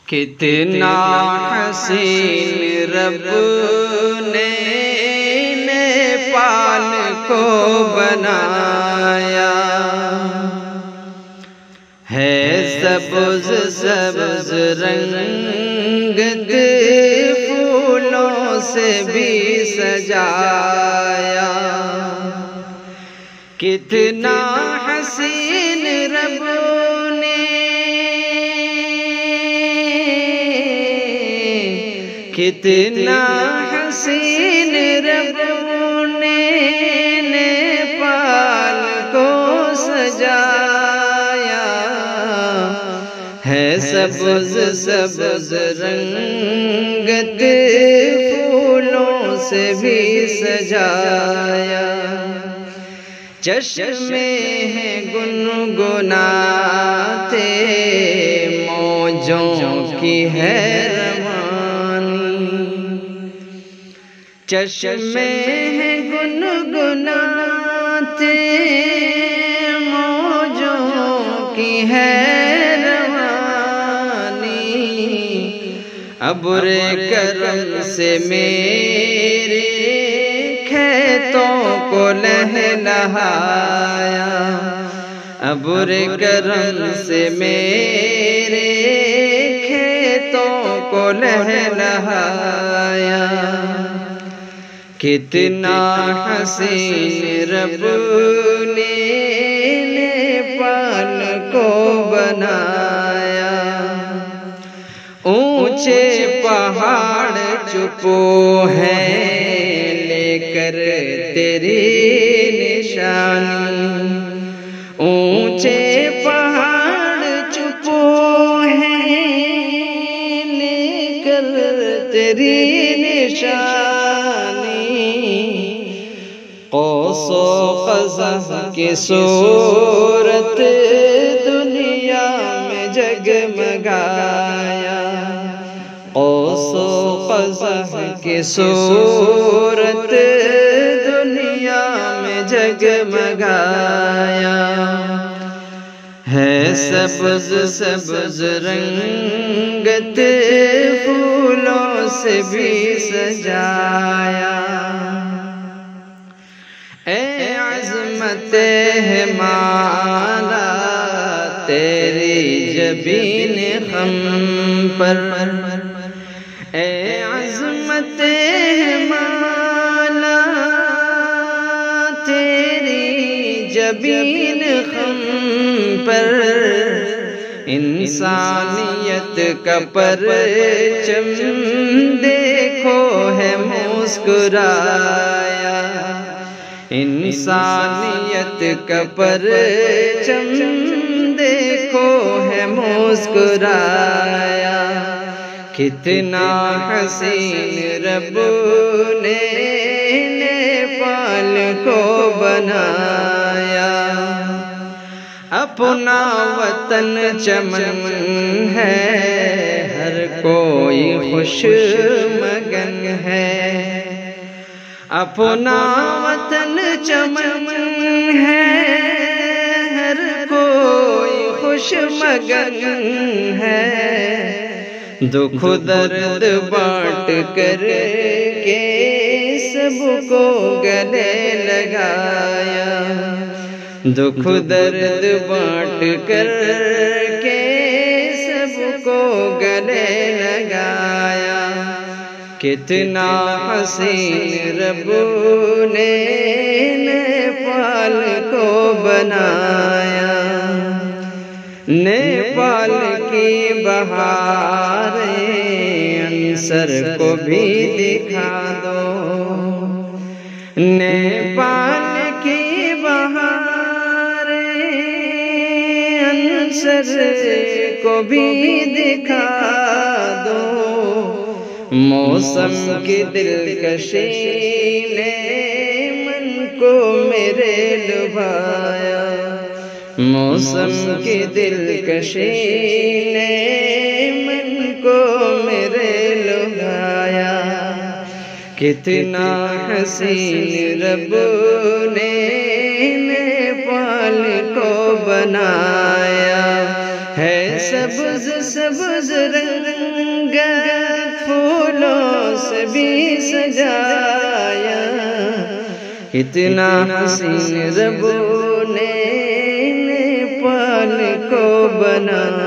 کتنا حسین رب نے نیپال کو بنایا ہے، سبز سبز رنگت پھولوں سے بھی سجایا۔ کتنا حسین رب نے، کتنا حسین رب نے نیپال کو سجایا ہے، سبز سبز رنگت پھولوں سے بھی سجایا۔ چشمے ہیں گنگناتے موجوں کی ہے روانی، چشمے ہیں گنگناتے موجوں کی ہے روانی، ابر کرم سے میرے کھیتوں کو لہلہایا، ابر کرم سے میرے کھیتوں کو لہلہایا۔ کتنا حسین رب نے نیپال کو بنایا، اونچے پہاڑ چپو ہیں لے کر تیری نشانی، اونچے پہاڑ چپو ہیں لے کر تیری نشانی، قوس و قزح کی صورت دنیا میں جگمگایا، قوس و قزح کی صورت دنیا میں جگمگایا ہے، سبز سبز رنگت پھولوں سے بھی سجایا۔ اے عظمت ہمالا تیری جبین خم پر، اے عظمت ہمالا تیری جبین خم پر، انسانیت کا پرچم دیکھو ہے مسکرایا، انسانیت کا پرچم دیکھو ہے مسکرایا۔ کتنا حسین رب نے نیپال کو بنایا، اپنا وطن چمن ہے ہر کوئی خوش مگن ہے، اپنا وطن چمن ہے ہر کوئی خوش مگن ہے، دکھ درد بانٹ کر کے سب کو گلے لگایا، دکھ درد بانٹ کر کے سب کو گلے لگایا۔ کتنا حسین رب نے نیپال کو بنایا، نیپال کی بہاریں عنصر کو بھی دکھا دو، نیپال کی بہاریں عنصر کو بھی دکھا دو، موسم کی دلکشی نے من کو میرے لبھایا، موسم کی دلکشی نے من کو میرے لبھایا۔ کتنا حسین رب نے نیپال کو بنایا ہے، سبز سبز رنگت پھولوں سے بھی سجایا، کتنا حسین رب نے نیپال کو بنایا۔